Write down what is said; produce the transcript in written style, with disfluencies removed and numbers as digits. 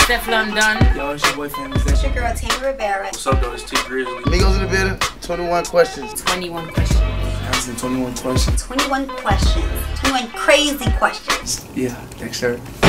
Steph London. Yo, it's your boy Famous. It's your girl Tammy Rivera. What's up, though? It's T Grizzly. Migos in the building. 21 questions. 21 questions. Answering 21 questions. 21 questions. 21 crazy questions. Yeah, thanks, sir.